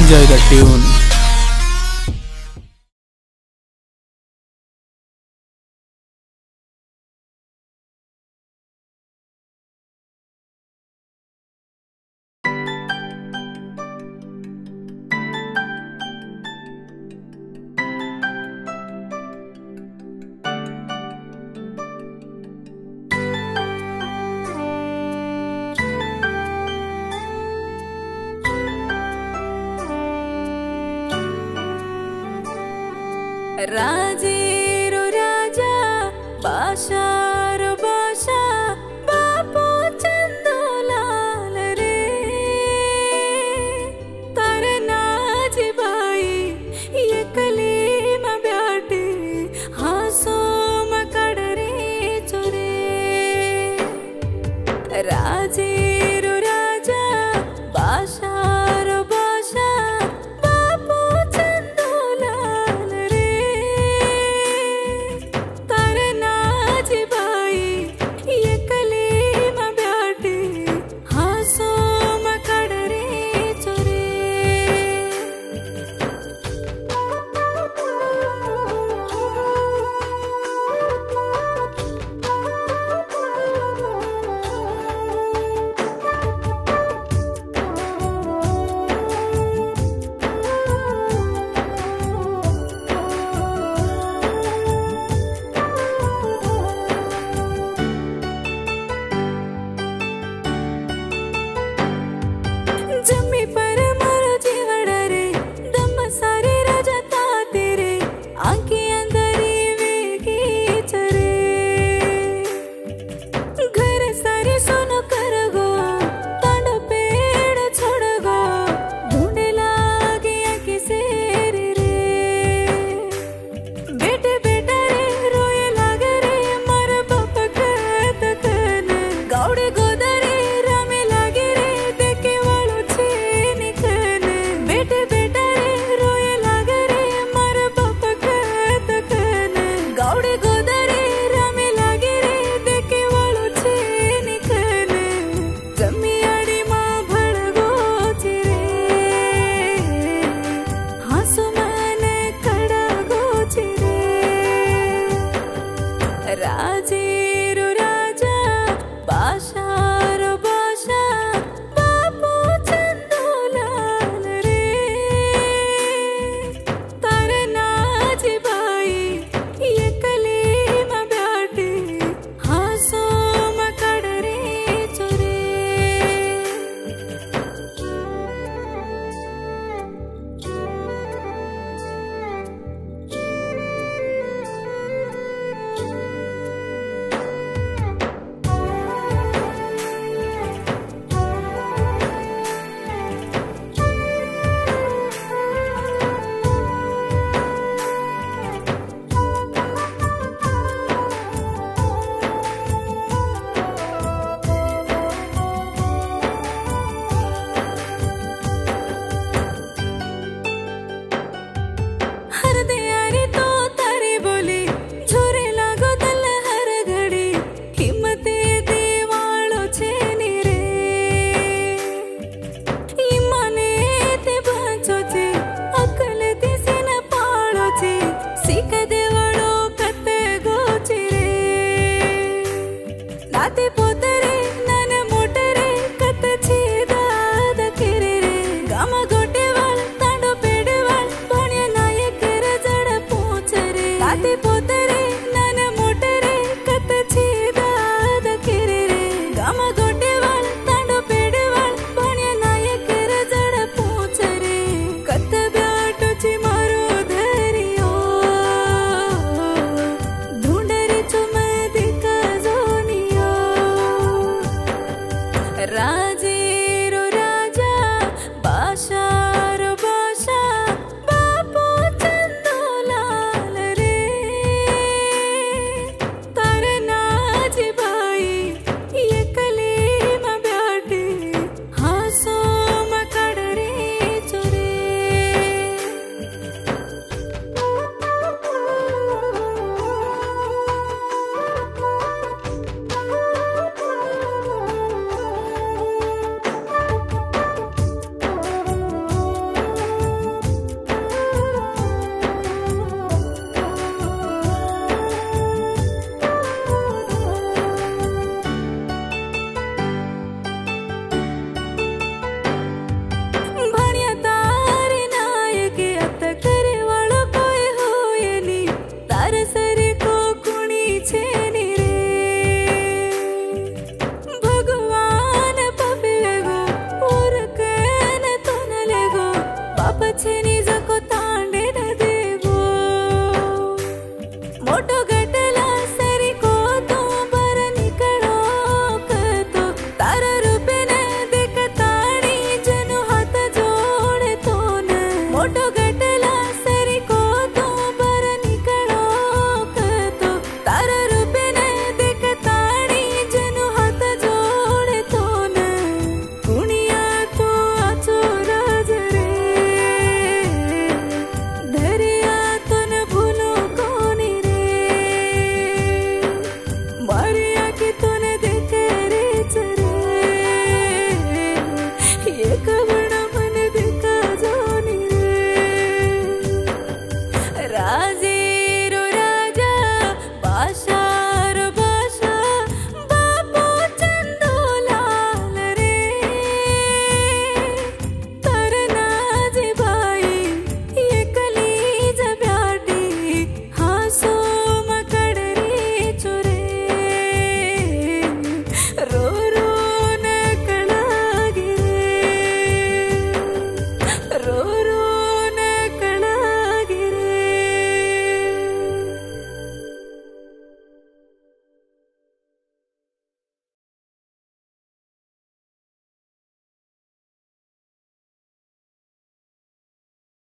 enjoy the tune. राजेरो राजा बाशारो बाशा बापू चंदोलाल रे तारे Nazi by ये कलीम ब्याटे हासो मकड़ रे चोरे राजेरो राजा बाशारो बाशा बापू चंदोलाल रे तारे नाजी बाई ये कलीम ब्याटे हासो मकड़ रे चोरे जम्मी पर मारो जीवड़ा रे दम सारे राजा ताते रे आंखी अंदरी वेगी चरे घर सारे सोनो कर गो तांडो पेड़ छोड़ गो ढूंढे लागे आंखी सेरे रे बेटे बेटा रे रोए लागे रे मार बाप कहत कन गौड़े गोदरे रामे लागे रे देखे वालो बेटे बेटा रे रोए लागे रे मार बाप कहत कन गौड़े गोदरे रामे लागे रे देखे वालो छे निकन जमी आड़ी मां भड़ गो चिरे हासु माने कड़ा गो चिरे राजेरो राजा बाशारो बाशा बापू चंदोलाल रे तारे नाजी बाई ये कलीम ब्याटे हासो मकड़ रे चोरे हर दयारी तो तारी बोली झोरे लागो दल हर घड़ी हिम्मते दीवालो छे नी रे ईमाने ते बांचो छे अकल ते सेन पाड़ो छे सीख देवड़ो कते गो छे रे नाते